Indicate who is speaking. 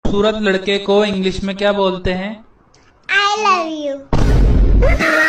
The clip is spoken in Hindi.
Speaker 1: खूबसूरत लड़के को इंग्लिश में क्या बोलते हैं?
Speaker 2: I love you.